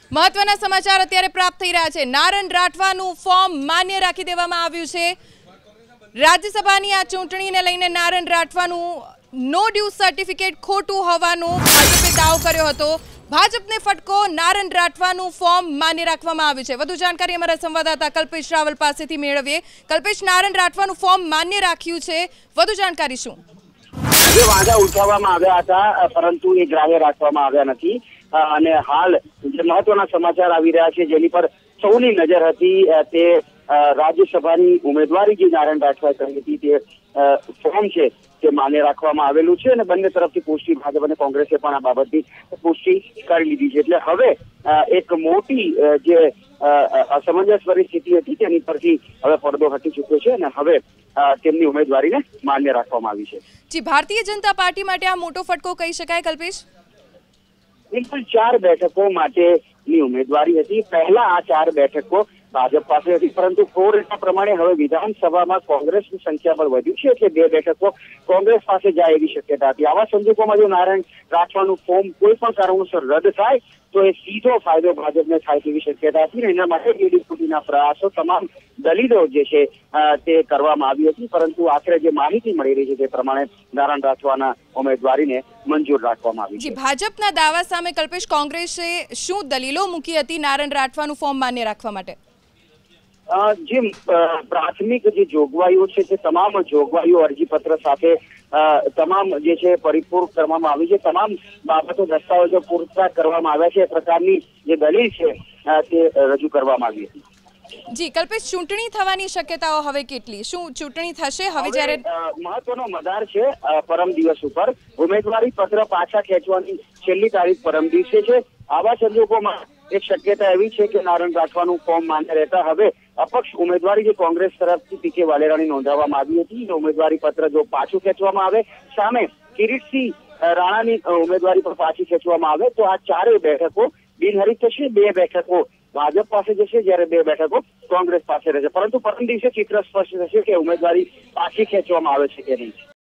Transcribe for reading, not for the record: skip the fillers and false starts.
મહત્વના સમાચાર અત્યારે પ્રાપ્ત થઈ રહ્યા છે। નારણ રાઠવાનું ફોર્મ માન્ય રાખી દેવામાં આવ્યું છે। રાજ્યસભાની આ ચૂંટણીને લઈને નારણ રાઠવાનું નો ડ્યુ સર્ટિફિકેટ ખોટું હોવાનો ભાજપે દાવો કર્યો હતો। ભાજપને ફટકો, નારણ રાઠવાનું ફોર્મ માન્ય રાખવામાં આવ્યું છે। વધુ જાણકારી અમારા સંવાદદાતા કલ્પેશ રાવલ પાસેથી મેળવીએ। કલ્પેશ, નારણ રાઠવાનું ફોર્મ માન્ય રાખ્યું છે, વધુ જાણકારી શું? જે વાંધા ઉઠાવવામાં આવ્યા હતા પરંતુ એ ગ્રાહ્ય રાખવામાં આવ્યા નથી અને હાલ જે મહત્વના સમાચાર આવી રહ્યા છે જેની પર સૌની નજર હતી તે રાજ્યસભાની ઉમેદવારી જે નારણ રાઠવાએ કરી હતી તે ફોર્મ છે તે માન્ય રાખવામાં આવેલું છે અને બંને તરફથી પુષ્ટિ, ભાજપ અને કોંગ્રેસે પણ આ બાબતની પુષ્ટિ કરી લીધી છે। એટલે હવે એક મોટી જે અસમંજસ પરિસ્થિતિ હતી તેની પરથી હવે પડદો હટી ચૂક્યો છે અને હવે તેમની ઉમેદવારીને માન્ય રાખવામાં આવી છે। જી, ભારતીય જનતા પાર્ટી માટે આ મોટો ફટકો કહી શકાય કલ્પેશ? બિલકુલ 4 બેઠકો માટેની ઉમેદવારી હતી। પહેલા આ 4 બેઠકો ભાજપ પાસે હતી પરંતુ ફ્લોર પ્રમાણે હવે વિધાનસભામાં કોંગ્રેસની સંખ્યાબળ વધ્યું છે એટલે 2 બેઠકો કોંગ્રેસ પાસે જાય એવી શક્યતા હતી। આવા સંજોગોમાં જો નારણ રાઠવાનું ફોર્મ કોઈ પણ કારણોસર રદ થાય તો એ સીધો ફાયદો ભાજપને થાય તેવી શક્યતા હતી અને એના માટે ડીડીપીના પ્રયાસો, તમામ દલીલો જે છે તે કરવામાં આવી હતી પરંતુ આખરે જે માહિતી મળી રહી છે તે પ્રમાણે નારણ રાઠવાના ઉમેદવારીને મંજૂર રાખવામાં આવી છે। ભાજપના દાવા સામે કલ્પેશ, કોંગ્રેસે શું દલીલો મૂકી હતી નારણ રાઠવાનું ફોર્મ માન્ય રાખવા માટે? જે પ્રાથમિક જે જોગવાઈઓ છે તે તમામ જોગવાઈઓ અરજીપત્ર સાથે તમામ જે છે પરિપૂર્ણ કરવામાં આવી છે। તમામ બાબતો, દસ્તાવેજો પૂરતા કરવામાં આવ્યા છે, એ પ્રકારની જે દલીલ છે તે રજૂ કરવામાં આવી હતી। જી કલ્પેશ, ચૂંટણી થવાની શક્યતાઓ હવે કેટલી? શું ચૂંટણી થશે હવે જ્યારે મહત્વનો મદાર છે પરમ દિવસ ઉપર ઉમેદવારી પત્ર પાછા ખેંચવાની છેલ્લી તારીખ પરમ દિવસે છે। આવા સંજોગોમાં એક શક્યતા એવી છે કે નારણ રાઠવાનું ફોર્મ માન્ય રહેતા હવે અપક્ષ ઉમેદવારી જે કોંગ્રેસ તરફથી પીકે વાલેરાની નોંધાવવામાં આવી હતી ઉમેદવારી પત્ર જો પાછું ખેંચવામાં આવે, સામે કિરીટસિંહ રાણાની ઉમેદવારી પર પાછી ખેંચવામાં આવે તો આ 4 બેઠકો બિનહરીફ થશે। 2 બેઠકો ભાજપ પાસે જશે જ્યારે 2 બેઠકો કોંગ્રેસ પાસે રહેશે પરંતુ પરમ દિવસે ચિત્ર સ્પષ્ટ થશે કે ઉમેદવારી પાછી ખેંચવામાં આવે છે કે નહીં।